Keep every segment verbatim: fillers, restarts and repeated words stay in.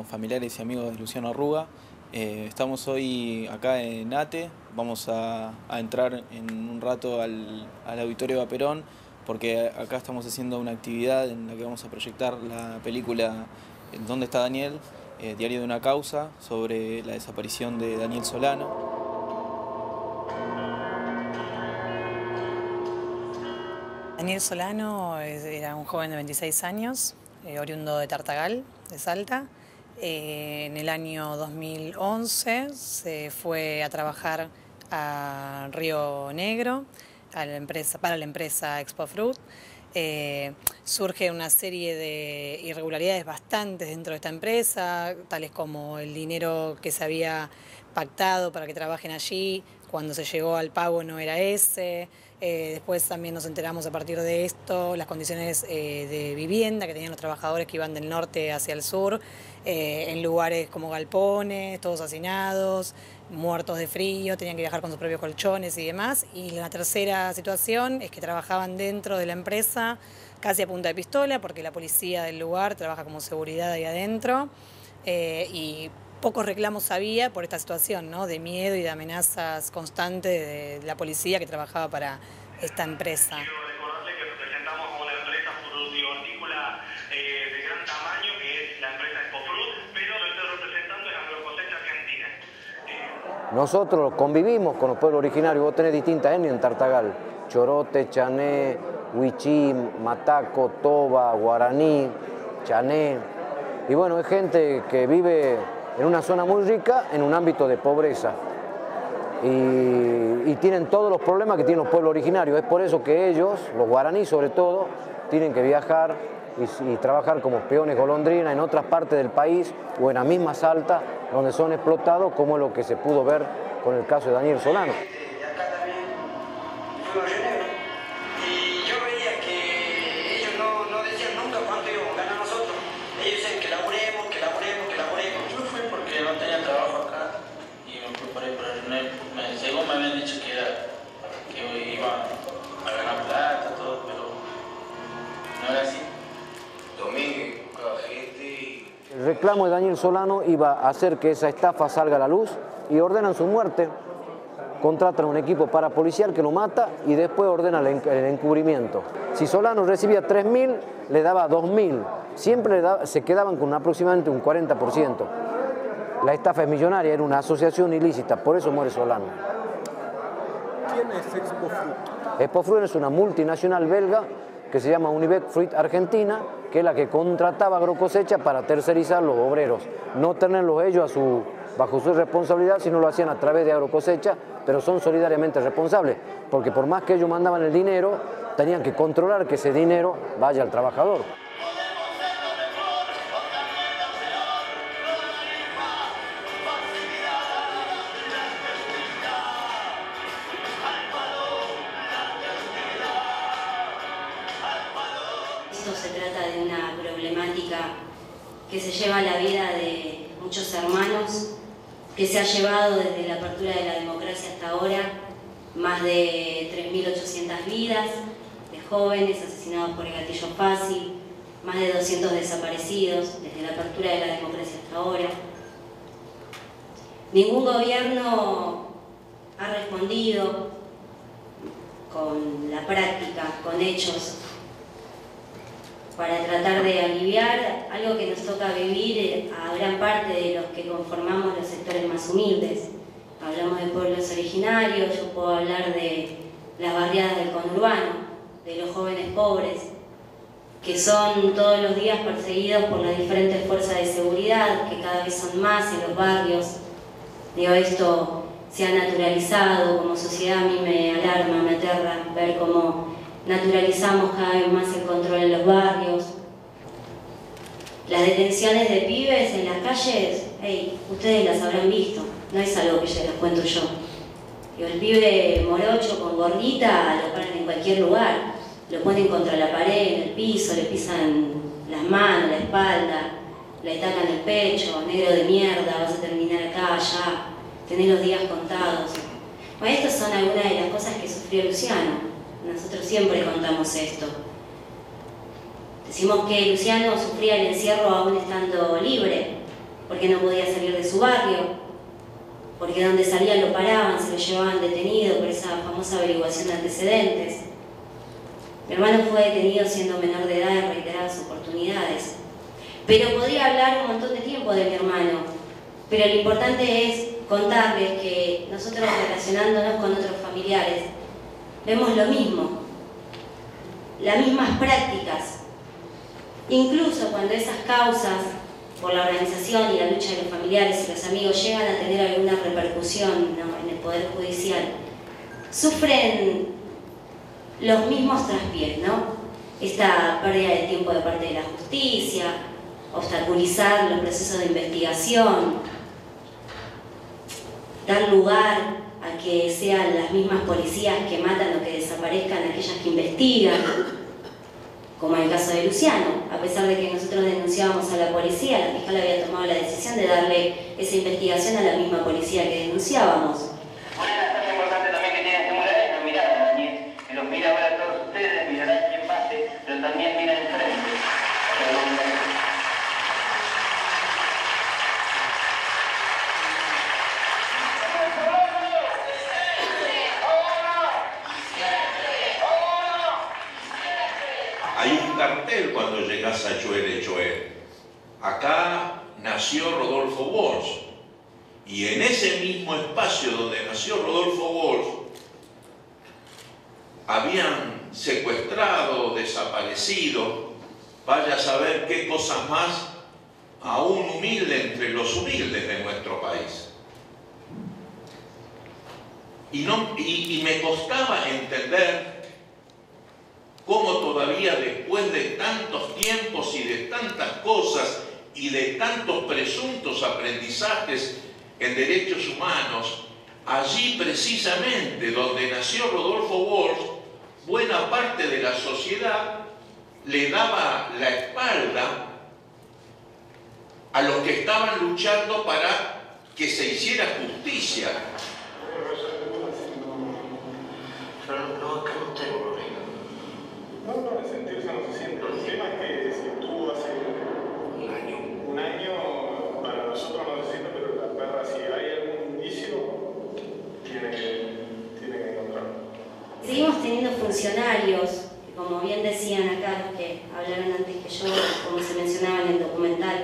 familiares y amigos de Luciano Arruga. Eh, estamos hoy acá en ATE, vamos a, a entrar en un rato al, al Auditorio Eva Perón, porque acá estamos haciendo una actividad en la que vamos a proyectar la película ¿Dónde está Daniel?, eh, Diario de una causa, sobre la desaparición de Daniel Solano. Daniel Solano era un joven de veintiséis años, eh, oriundo de Tartagal, de Salta. Eh, en el año dos mil once se fue a trabajar a Río Negro a la empresa, para la empresa Expofruit. Eh, surge una serie de irregularidades bastantes dentro de esta empresa, tales como el dinero que se había pactado para que trabajen allí, cuando se llegó al pago no era ese. Eh, después también nos enteramos a partir de esto las condiciones eh, de vivienda que tenían los trabajadores que iban del norte hacia el sur, eh, en lugares como galpones, todos hacinados, muertos de frío, tenían que viajar con sus propios colchones y demás. Y la tercera situación es que trabajaban dentro de la empresa casi a punta de pistola, porque la policía del lugar trabaja como seguridad ahí adentro, eh, y pocos reclamos había por esta situación, ¿no?, de miedo y de amenazas constantes de la policía que trabajaba para esta empresa. Quiero recordarle que representamos a una empresa frutícola eh, de gran tamaño, que es la empresa Expofruit, pero lo estoy representando en Agrocosecha Argentina. Eh... Nosotros convivimos con los pueblos originarios, vos tenés distintas etnias en Tartagal: Chorote, Chané, Huichí, Mataco, Toba, Guaraní, Chané. Y bueno, es gente que vive en una zona muy rica, en un ámbito de pobreza. Y, y tienen todos los problemas que tienen los pueblos originarios. Es por eso que ellos, los guaraníes sobre todo, tienen que viajar y, y trabajar como peones golondrina en otras partes del país o en la misma Salta, donde son explotados, como es lo que se pudo ver con el caso de Daniel Solano. Según me habían dicho que, era, que iba a ganar plata, todo, pero no era así. Domingo, gente. El reclamo de Daniel Solano iba a hacer que esa estafa salga a la luz y ordenan su muerte. Contratan un equipo parapolicial que lo mata y después ordenan el encubrimiento. Si Solano recibía tres mil, le daba dos mil. Siempre le daba, se quedaban con aproximadamente un cuarenta por ciento. La estafa es millonaria, era una asociación ilícita, por eso muere Solano. ¿Quién es Expofruit? Expofruit es una multinacional belga que se llama Unibec Fruit Argentina, que es la que contrataba Agrocosecha para tercerizar los obreros, no tenerlos ellos a su, bajo su responsabilidad, sino lo hacían a través de Agrocosecha, pero son solidariamente responsables, porque por más que ellos mandaban el dinero, tenían que controlar que ese dinero vaya al trabajador. Esto se trata de una problemática que se lleva a la vida de muchos hermanos, que se ha llevado desde la apertura de la democracia hasta ahora más de tres mil ochocientas vidas de jóvenes asesinados por el gatillo fácil, más de doscientos desaparecidos desde la apertura de la democracia hasta ahora. Ningún gobierno ha respondido con la práctica, con hechos, para tratar de aliviar algo que nos toca vivir a gran parte de los que conformamos los sectores más humildes. Hablamos de pueblos originarios, yo puedo hablar de las barriadas del conurbano, de los jóvenes pobres, que son todos los días perseguidos por las diferentes fuerzas de seguridad, que cada vez son más en los barrios. Digo, esto se ha naturalizado, como sociedad a mí me alarma, me aterra ver cómo naturalizamos cada vez más el control en los barrios. Las detenciones de pibes en las calles, hey, ustedes las habrán visto, no es algo que ya les cuento yo. Digo, el pibe morocho con gordita lo paran en cualquier lugar, lo ponen contra la pared, en el piso, le pisan las manos, la espalda, le atacan el pecho, negro de mierda, vas a terminar acá, allá, tenés los días contados. Bueno, estas son algunas de las cosas que sufrió Luciano. Nosotros siempre contamos esto. Decimos que Luciano sufría el encierro aún estando libre, porque no podía salir de su barrio, porque donde salía lo paraban, se lo llevaban detenido por esa famosa averiguación de antecedentes. Mi hermano fue detenido siendo menor de edad en reiteradas oportunidades. Pero podría hablar un montón de tiempo de mi hermano, pero lo importante es contarles que nosotros, relacionándonos con otros familiares, vemos lo mismo, las mismas prácticas. Incluso cuando esas causas, por la organización y la lucha de los familiares y los amigos, llegan a tener alguna repercusión, ¿no?, en el Poder Judicial, sufren los mismos traspiés, ¿no? Esta pérdida de tiempo de parte de la justicia, obstaculizar los procesos de investigación, dar lugar a que sean las mismas policías que matan o que desaparezcan aquellas que investigan, como en el caso de Luciano. A pesar de que nosotros denunciábamos a la policía, la fiscal había tomado la decisión de darle esa investigación a la misma policía que denunciábamos. Una cosa importante también que tiene este mural es la mirada, Daniel, que los mira ahora a todos ustedes, mirarán quién pase, pero también mira enfrente. Hay un cartel cuando llegas a Choel Choel. Acá nació Rodolfo Walsh. Y en ese mismo espacio donde nació Rodolfo Walsh, habían secuestrado, desaparecido, vaya a saber qué cosas más, a un humilde entre los humildes de nuestro país. Y, no, y, y me costaba entender cómo todavía después de tantos tiempos y de tantas cosas y de tantos presuntos aprendizajes en derechos humanos, allí precisamente donde nació Rodolfo Walsh, buena parte de la sociedad le daba la espalda a los que estaban luchando para que se hiciera justicia. Yo no, acá no tengo problema. No, no, el sentirse no se siente. El tema es que si tú hace Un año. un año, para nosotros no se siente, pero la perra, si hay algún indicio, tiene que, tiene que encontrarlo. Seguimos teniendo funcionarios, que como bien decían acá los que hablaron antes que yo, como se mencionaba en el documental,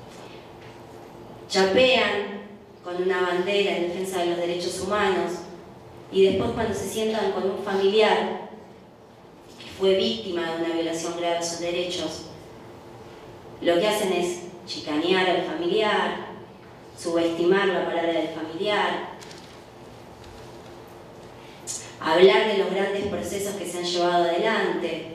chapean con una bandera en defensa de los derechos humanos y después cuando se sientan con un familiar que fue víctima de una violación grave de sus derechos, lo que hacen es chicanear al familiar, subestimar la palabra del familiar, hablar de los grandes procesos que se han llevado adelante.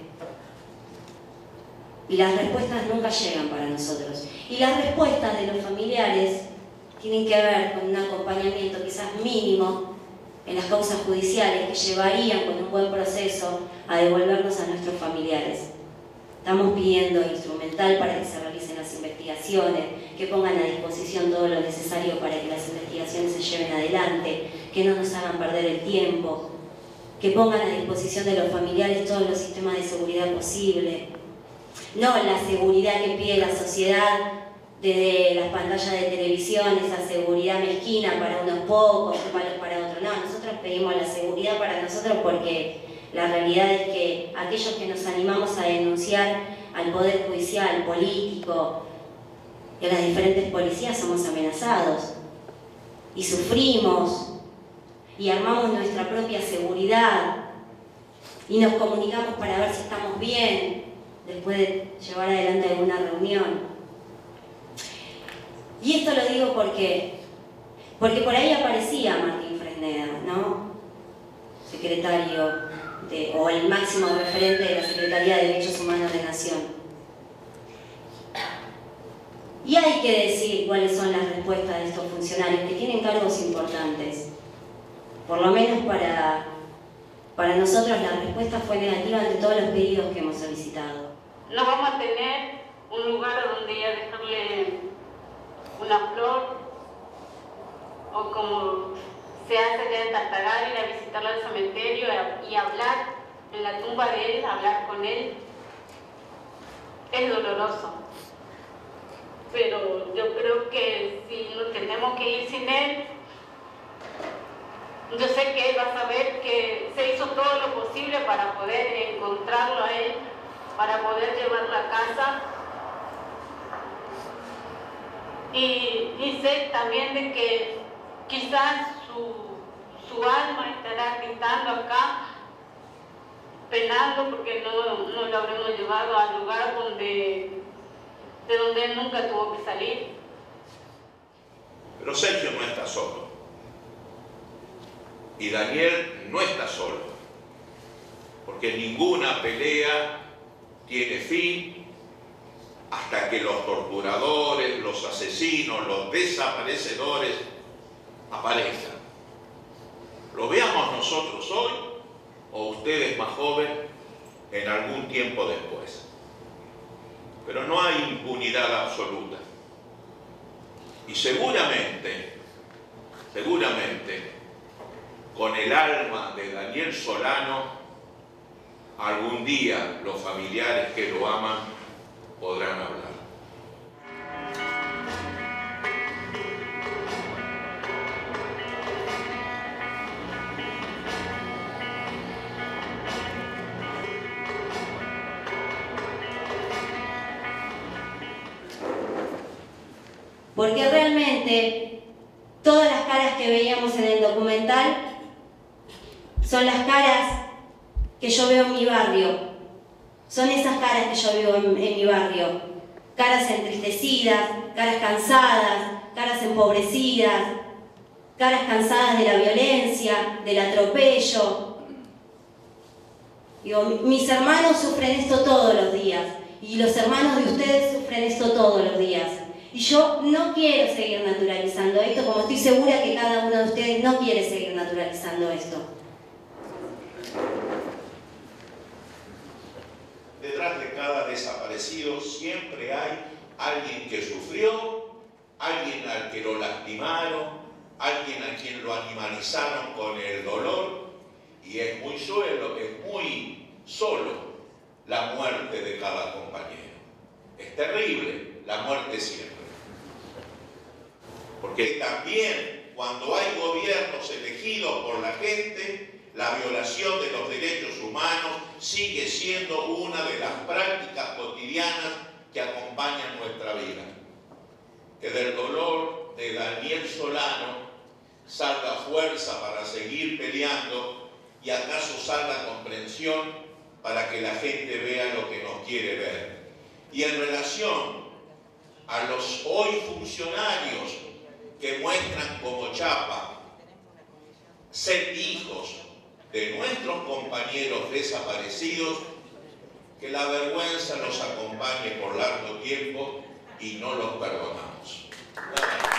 Y las respuestas nunca llegan para nosotros. Y las respuestas de los familiares tienen que ver con un acompañamiento quizás mínimo en las causas judiciales que llevarían con un buen proceso a devolvernos a nuestros familiares. Estamos pidiendo instrumental para que se realicen las investigaciones, que pongan a disposición todo lo necesario para que las investigaciones se lleven adelante, que no nos hagan perder el tiempo, que pongan a disposición de los familiares todos los sistemas de seguridad posible. No la seguridad que pide la sociedad desde las pantallas de televisión, esa seguridad mezquina para unos pocos y malos para otros. No, nosotros pedimos la seguridad para nosotros porque la realidad es que aquellos que nos animamos a denunciar al Poder Judicial, político y a las diferentes policías somos amenazados y sufrimos y armamos nuestra propia seguridad y nos comunicamos para ver si estamos bien después de llevar adelante alguna reunión. Y esto lo digo porque, porque por ahí aparecía Martín Fresneda, ¿no? Secretario de, o el máximo referente de la Secretaría de Derechos Humanos de Nación. Y hay que decir cuáles son las respuestas de estos funcionarios que tienen cargos importantes. Por lo menos para, para nosotros la respuesta fue negativa ante todos los pedidos que hemos solicitado. No vamos a tener un lugar donde ir a dejarle una flor o como se hace allá en Tartagal, ir a visitarlo al cementerio y hablar en la tumba de él, hablar con él. Es doloroso, pero yo creo que tengo que ir sin él. Yo sé que él va a saber que se hizo todo lo posible para poder encontrarlo a él, para poder llevarlo a casa. Y, y sé también de que quizás su, su alma estará gritando acá, penando porque no, no lo habremos llevado al lugar donde, de donde él nunca tuvo que salir. Pero Sergio no está solo. Y Daniel no está solo. Porque ninguna pelea tiene fin hasta que los torturadores, los asesinos, los desaparecedores aparezcan. Lo veamos nosotros hoy o ustedes más jóvenes en algún tiempo después. Pero no hay impunidad absoluta. Y seguramente, seguramente, con el alma de Daniel Solano, algún día los familiares que lo aman podrán hablar. Porque realmente todas las caras que veíamos en el documental son las caras que yo veo en mi barrio. Son esas caras que yo veo en, en mi barrio. Caras entristecidas, caras cansadas, caras empobrecidas, caras cansadas de la violencia, del atropello. Digo, mis hermanos sufren esto todos los días y los hermanos de ustedes sufren esto todos los días. Y yo no quiero seguir naturalizando esto, como estoy segura que cada uno de ustedes no quiere seguir naturalizando esto. Detrás de cada desaparecido siempre hay alguien que sufrió, alguien al que lo lastimaron, alguien a quien lo animalizaron con el dolor, y es muy solo, es muy solo la muerte de cada compañero. Es terrible la muerte siempre. Porque también cuando hay gobiernos elegidos por la gente, la violación de los derechos humanos sigue siendo una de las prácticas cotidianas que acompañan nuestra vida. Que del dolor de Daniel Solano salga fuerza para seguir peleando y acaso salga comprensión para que la gente vea lo que nos quiere ver. Y en relación a los hoy funcionarios que muestran como chapa ser hijos de nuestros compañeros desaparecidos, que la vergüenza los acompañe por largo tiempo y no los perdonamos.